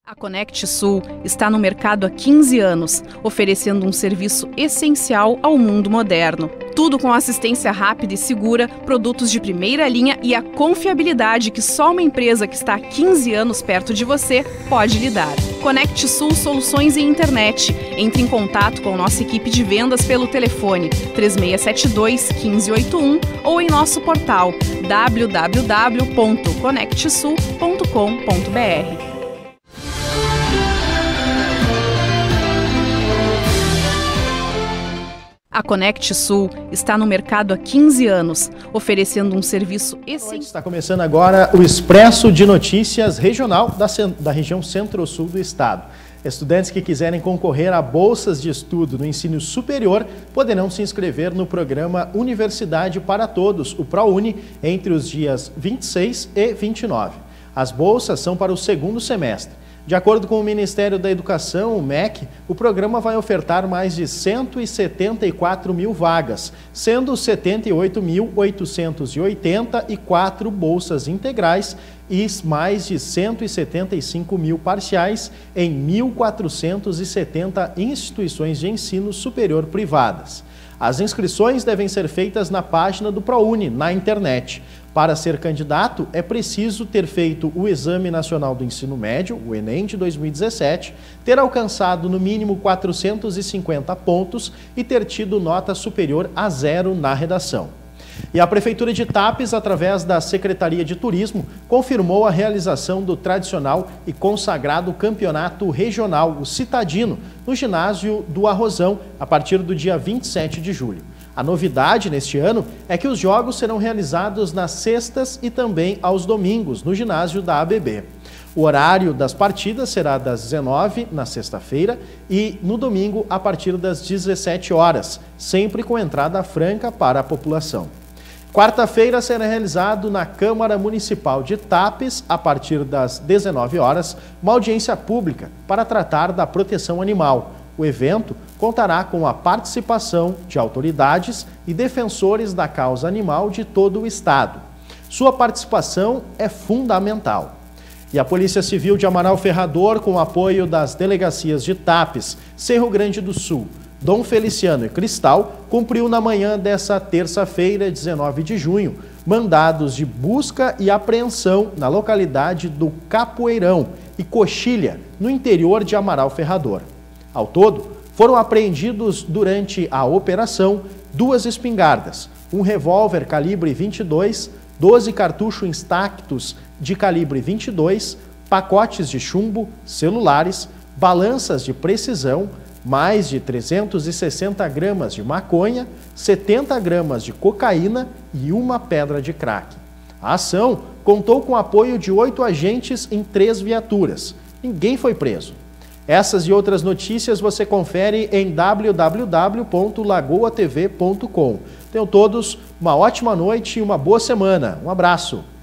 A Conect Sul está no mercado há 15 anos, oferecendo um serviço essencial ao mundo moderno. Tudo com assistência rápida e segura, produtos de primeira linha e a confiabilidade que só uma empresa que está há 15 anos perto de você pode lhe dar. Conect Sul Soluções em Internet. Entre em contato com nossa equipe de vendas pelo telefone 3672-1581 ou em nosso portal www.conectsul.com.br. A Conect Sul está no mercado há 15 anos, oferecendo um serviço essencial. Está começando agora o Expresso de Notícias Regional da região Centro-Sul do Estado. Estudantes que quiserem concorrer a bolsas de estudo no ensino superior poderão se inscrever no programa Universidade para Todos, o ProUni, entre os dias 26 e 29. As bolsas são para o segundo semestre. De acordo com o Ministério da Educação, o MEC, o programa vai ofertar mais de 174 mil vagas, sendo 78.884 bolsas integrais e mais de 175 mil parciais em 1.470 instituições de ensino superior privadas. As inscrições devem ser feitas na página do ProUni, na internet. Para ser candidato, é preciso ter feito o Exame Nacional do Ensino Médio, o Enem de 2017, ter alcançado no mínimo 450 pontos e ter tido nota superior a 0 na redação. E a Prefeitura de Tapes, através da Secretaria de Turismo, confirmou a realização do tradicional e consagrado campeonato regional, o Citadino, no ginásio do Arrozão, a partir do dia 27 de julho. A novidade neste ano é que os jogos serão realizados nas sextas e também aos domingos, no ginásio da ABB. O horário das partidas será das 19 na sexta-feira e no domingo a partir das 17 horas, sempre com entrada franca para a população. Quarta-feira será realizado na Câmara Municipal de Tapes, a partir das 19 horas, uma audiência pública para tratar da proteção animal. O evento contará com a participação de autoridades e defensores da causa animal de todo o estado. Sua participação é fundamental. E a Polícia Civil de Amaral Ferrador, com o apoio das delegacias de Tapes, Cerro Grande do Sul, Dom Feliciano e Cristal, cumpriu na manhã dessa terça-feira, 19 de junho, mandados de busca e apreensão na localidade do Capoeirão e Coxilha, no interior de Amaral Ferrador. Ao todo, foram apreendidos durante a operação 2 espingardas, um revólver calibre 22, 12 cartuchos intactos de calibre 22, pacotes de chumbo, celulares, balanças de precisão, mais de 360 gramas de maconha, 70 gramas de cocaína e uma pedra de crack. A ação contou com o apoio de 8 agentes em 3 viaturas. Ninguém foi preso. Essas e outras notícias você confere em www.lagoatv.com. Tenham todos uma ótima noite e uma boa semana. Um abraço.